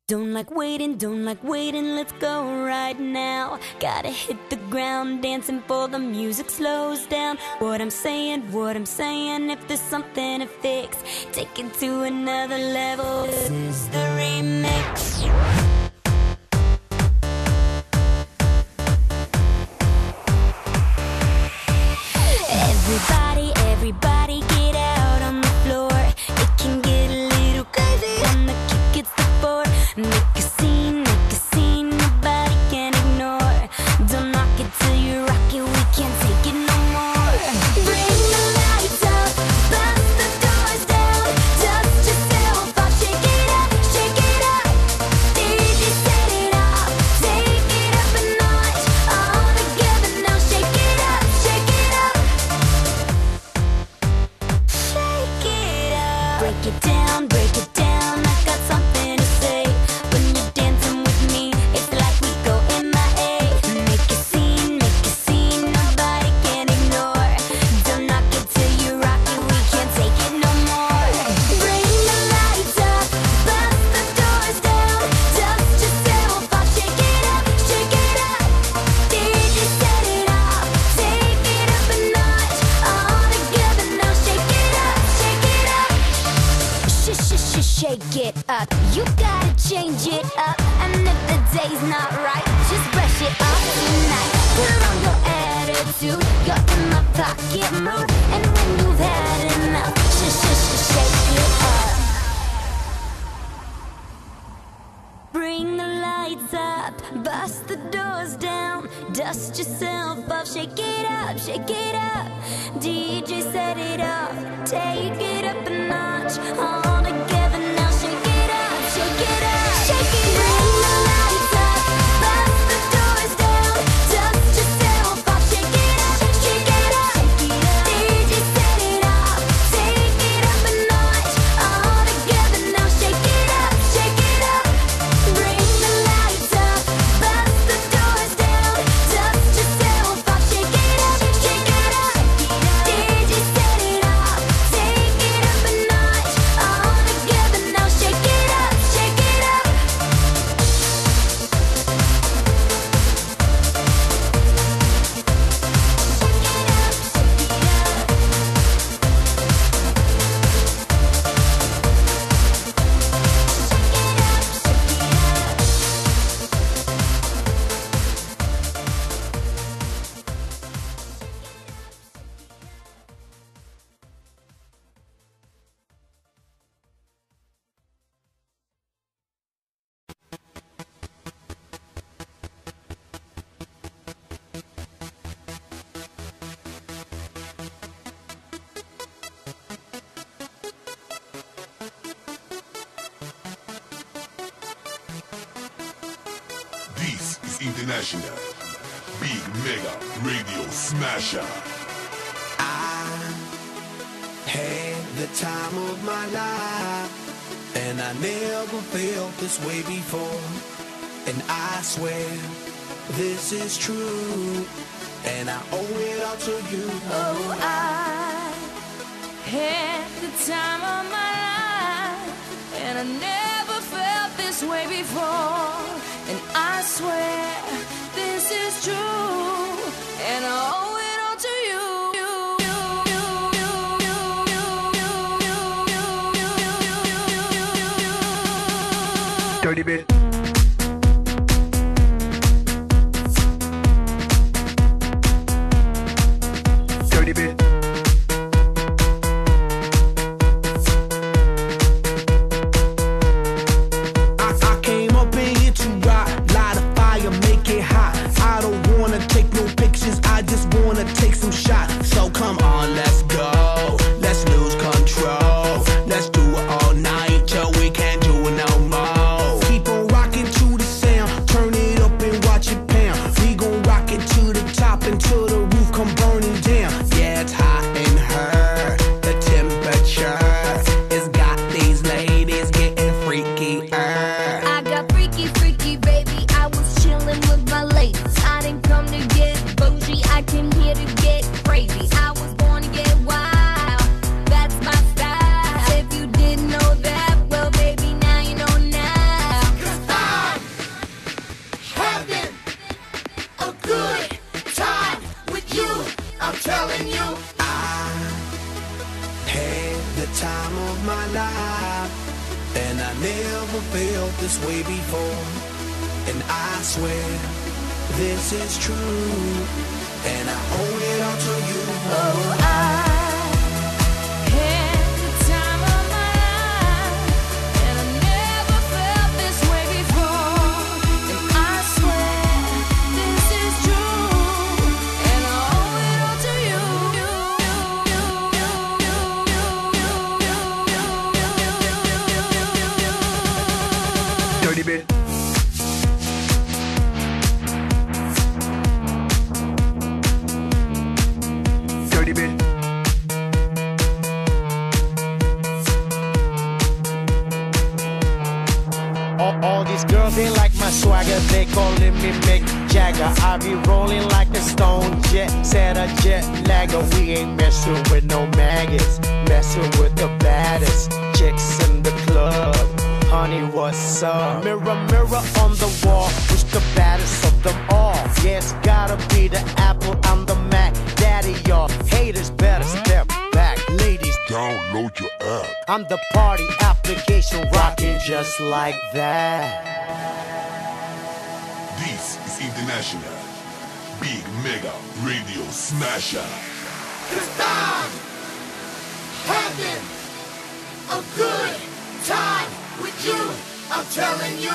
Don't like waiting, let's go right now. Gotta hit the ground, dancing for the music slows down. What I'm saying, if there's something to fix, take it to another level. This is the remix. Everybody get out on the floor. It can get a little crazy when the kick hits the floor. Make a scene, nobody can ignore. Don't knock it till you rock it, we can't take it no more. Bring the lights up, bust the doors down, dust yourself off, shake it up, shake it up. DJ set it off, take it up a notch. All together now, shake it up, shake it up. Shake it up. Break it down, I got something to say. When you're dancing with me, it's like we go MIA. Make a scene, nobody can ignore. Don't knock it till you rock it, we can't take it no more. Bring the lights up, bust the doors down, dust yourself off, shake it up, shake it up. DJ set it off, take it up a notch. All together now, shake it up, shake it up. Shake it up. You gotta change it up. And if the day's not right, just brush it off tonight. Put on your attitude, you're in my pocket mood. And when you've had enough, shake it up. Bring the lights up, bust the doors down, dust yourself off, shake it up, shake it up. DJ set it off, take it up a notch. All together now, shake it up, shake it up, shake it up. Bring the lights up, bust the doors down, dust yourself off, shake it up, shake it up. DJ set it off, take it up a notch. All together now, shake it up, shake it up. Bring the lights up, bust the doors down, dust yourself off, shake it up, shake it up. DJ set it off, take it up a notch. All together now, shake it up, shake it up. This is International Big Mega Radio Smasher. I had the time of my life, and I never felt this way before. And I swear this is true, and I owe it all to you. Oh, I had the time of my life, and I never felt this way before. And I swear this is true, and I owe it all to you. Dirty bit. Dirty bit. I came up in here to rock, light a fire, make it hot. I don't wanna take no pictures, I just wanna take some shots. So come on, let's go, let's lose control. Let's do it all night till we can't do it no more. Keep on never felt this way before. And I swear this is true, and I owe it all to you. Oh, I had the time of my life, and I never felt this way before. And I swear this is true, and I owe it all to you. Dirty bit. Dirty bit. All these girls, they like my swagger, they calling me Mick Jagger. I be rolling like a stone jet, set a jet lagger. We ain't messing with no maggots, messing with the baddest chicks in the club. Honey, what's up? Mirror, mirror on the wall, who's the baddest of them all? Yeah, it's gotta be the Apple, I'm the Mac. Daddy, y'all haters better step back. Ladies, Download your app. I'm the party application rocking just like that. This is International Big Mega Radio Smasher. Cause I'm having a good time with you. I'm telling you,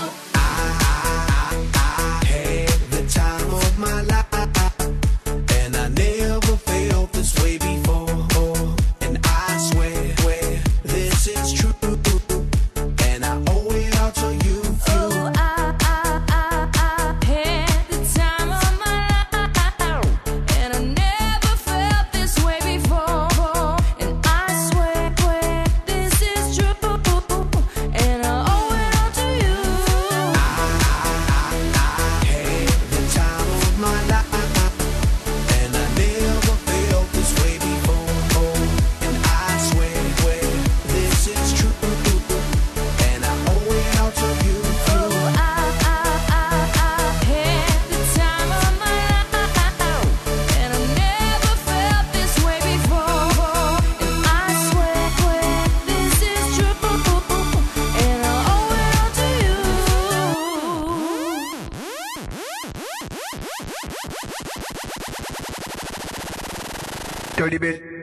I had the time of my life, and I never felt this way before. And I swear this is true, and I owe it all to you. Oh, I had the time of my life, and I never felt this way before. And I swear this is true, and I owe it all to you. I had the time of my life, and I never felt this way before. And I swear this is true, and I owe it all to you. Oh, I had the time of my life, and I never felt this way before. And I swear this is true, and I owe it all to you. Dirty bit.